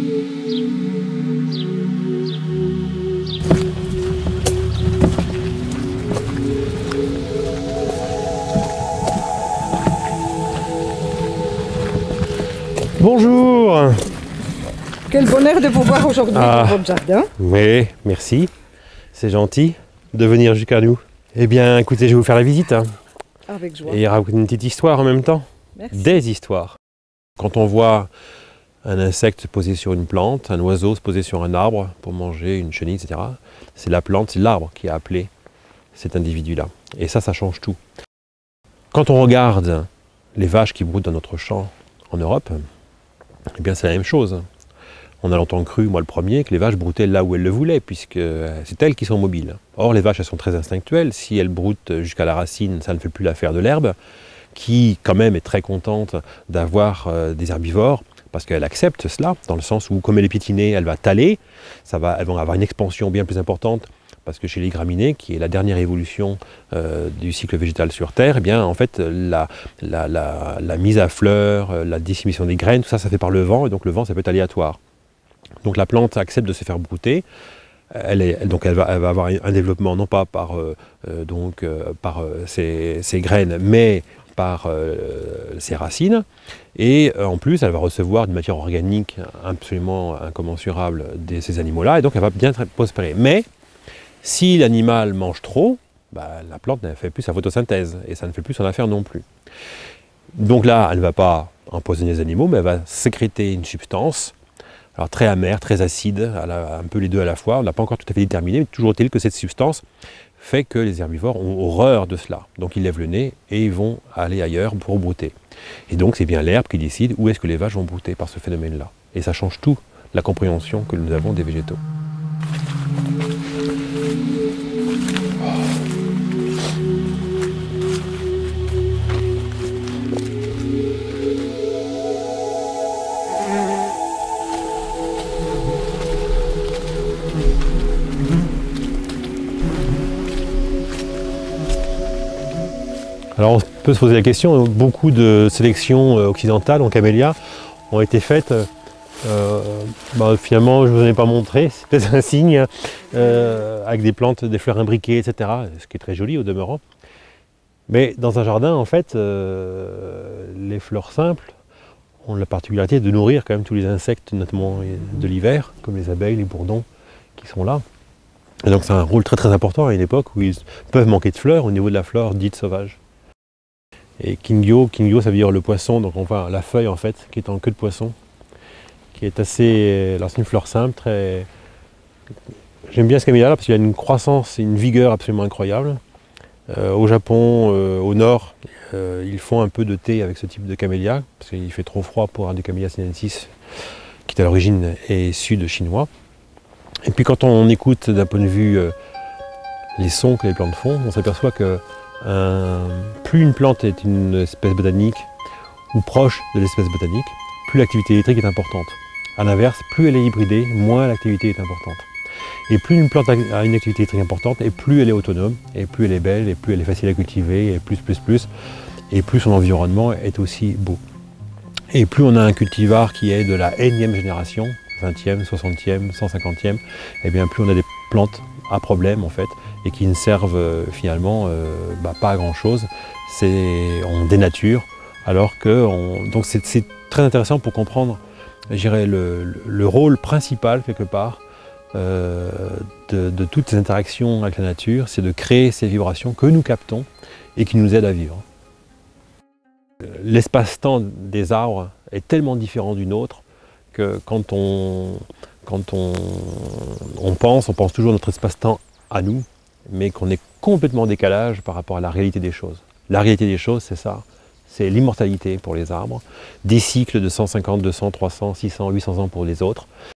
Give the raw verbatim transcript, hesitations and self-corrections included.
Bonjour. Quel bonheur de vous voir aujourd'hui ah, dans votre jardin. Oui, merci. C'est gentil de venir jusqu'à nous. Eh bien, écoutez, je vais vous faire la visite. Hein. Avec joie. Et raconter une petite histoire en même temps. Merci. Des histoires. Quand on voit un insecte se poser sur une plante, un oiseau se poser sur un arbre pour manger une chenille, et cetera, c'est la plante, c'est l'arbre qui a appelé cet individu-là. Et ça, ça change tout. Quand on regarde les vaches qui broutent dans notre champ en Europe, eh bien c'est la même chose. On a longtemps cru, moi le premier, que les vaches broutaient là où elles le voulaient, puisque c'est elles qui sont mobiles. Or, les vaches, elles sont très instinctuelles. Si elles broutent jusqu'à la racine, ça ne fait plus l'affaire de l'herbe, qui, quand même, est très contente d'avoir euh, des herbivores, parce qu'elle accepte cela, dans le sens où, comme elle est piétinée, elle va taler, ça va, elles vont avoir une expansion bien plus importante, parce que chez les graminées, qui est la dernière évolution euh, du cycle végétal sur Terre, eh bien, en fait, la, la, la, la mise à fleur, la dissémination des graines, tout ça, ça fait par le vent, et donc le vent, ça peut être aléatoire. Donc la plante accepte de se faire brouter, elle, est, donc elle, va, elle va avoir un développement non pas par, euh, donc, euh, par euh, ses, ses graines, mais par euh, ses racines, et euh, en plus elle va recevoir une matière organique absolument incommensurable de ces animaux-là, et donc elle va bien prospérer. Mais si l'animal mange trop, bah, la plante ne fait plus sa photosynthèse, et ça ne fait plus son affaire non plus. Donc là, elle ne va pas empoisonner les animaux, mais elle va sécréter une substance, alors très amère, très acide, un peu les deux à la fois, on n'a pas encore tout à fait déterminé, mais toujours est-il que cette substance fait que les herbivores ont horreur de cela. Donc ils lèvent le nez et ils vont aller ailleurs pour brouter. Et donc c'est bien l'herbe qui décide où est-ce que les vaches vont brouter par ce phénomène-là. Et ça change tout la compréhension que nous avons des végétaux. Alors on peut se poser la question, beaucoup de sélections occidentales en camélia ont été faites, euh, bah, finalement je ne vous en ai pas montré, c'est peut-être un signe, euh, avec des plantes, des fleurs imbriquées, et cetera, ce qui est très joli au demeurant. Mais dans un jardin, en fait, euh, les fleurs simples ont la particularité de nourrir quand même tous les insectes, notamment de l'hiver, comme les abeilles, les bourdons qui sont là. Et donc c'est un rôle très très important à une époque où ils peuvent manquer de fleurs au niveau de la flore dite sauvage. Et Kingyo, Kingyo ça veut dire le poisson, donc on voit la feuille en fait, qui est en queue de poisson, qui est assez, alors c'est une fleur simple, très... J'aime bien ce camélia là parce qu'il a une croissance et une vigueur absolument incroyable. Euh, au Japon, euh, au nord, euh, ils font un peu de thé avec ce type de camélia, parce qu'il fait trop froid pour un du Camellia sinensis, qui à l'origine est sud chinois. Et puis quand on écoute d'un point de vue euh, les sons que les plantes font, on s'aperçoit que Euh, plus une plante est une espèce botanique ou proche de l'espèce botanique, plus l'activité électrique est importante. A l'inverse, plus elle est hybridée, moins l'activité est importante. Et plus une plante a une activité électrique importante, et plus elle est autonome, et plus elle est belle, et plus elle est facile à cultiver, et plus, plus, plus, et plus son environnement est aussi beau. Et plus on a un cultivar qui est de la énième génération, vingtième, soixantième, cent cinquantième, et bien plus on a des plantes à problème en fait, et qui ne servent euh, finalement euh, bah, pas à grand chose, c'est on dénature, alors que on, donc c'est très intéressant pour comprendre, je dirais, le, le rôle principal quelque part euh, de, de toutes ces interactions avec la nature, c'est de créer ces vibrations que nous captons et qui nous aident à vivre. L'espace-temps des arbres est tellement différent du nôtre que quand on, quand on, on pense, on pense toujours à notre espace-temps à nous, mais qu'on est complètement en décalage par rapport à la réalité des choses. La réalité des choses, c'est ça, c'est l'immortalité pour les arbres, des cycles de cent cinquante, deux cents, trois cents, six cents, huit cents ans pour les autres.